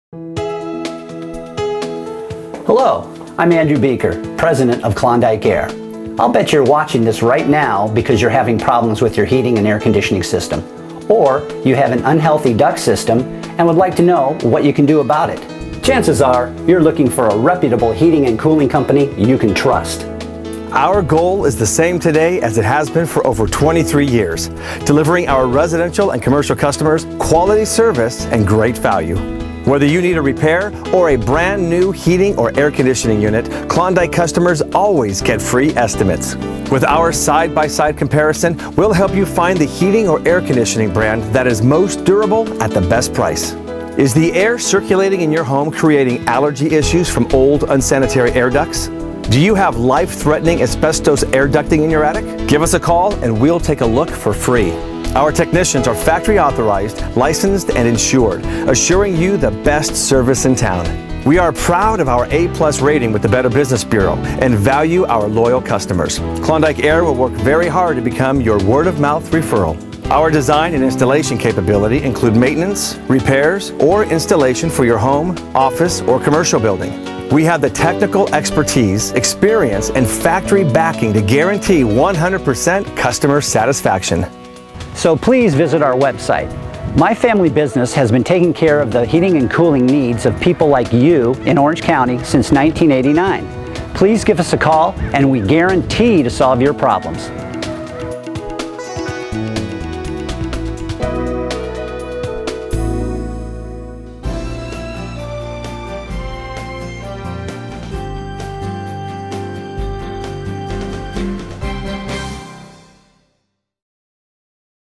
Hello, I'm Andrew Beaker, President of Klondike Air. I'll bet you're watching this right now because you're having problems with your heating and air conditioning system, or you have an unhealthy duct system and would like to know what you can do about it. Chances are you're looking for a reputable heating and cooling company you can trust. Our goal is the same today as it has been for over 23 years, delivering our residential and commercial customers quality service and great value. Whether you need a repair or a brand new heating or air conditioning unit, Klondike customers always get free estimates. With our side-by-side comparison, we'll help you find the heating or air conditioning brand that is most durable at the best price. Is the air circulating in your home creating allergy issues from old unsanitary air ducts? Do you have life-threatening asbestos air ducting in your attic? Give us a call and we'll take a look for free. Our technicians are factory authorized, licensed, and insured, assuring you the best service in town. We are proud of our A+ rating with the Better Business Bureau and value our loyal customers. Klondike Air will work very hard to become your word-of-mouth referral. Our design and installation capability include maintenance, repairs, or installation for your home, office, or commercial building. We have the technical expertise, experience, and factory backing to guarantee 100% customer satisfaction. So please visit our website. My family business has been taking care of the heating and cooling needs of people like you in Orange County since 1989. Please give us a call and we guarantee to solve your problems.